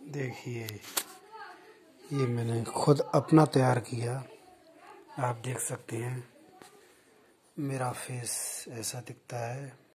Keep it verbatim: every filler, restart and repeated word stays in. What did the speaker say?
देखिए, ये मैंने खुद अपना तैयार किया। आप देख सकते हैं मेरा फेस ऐसा दिखता है।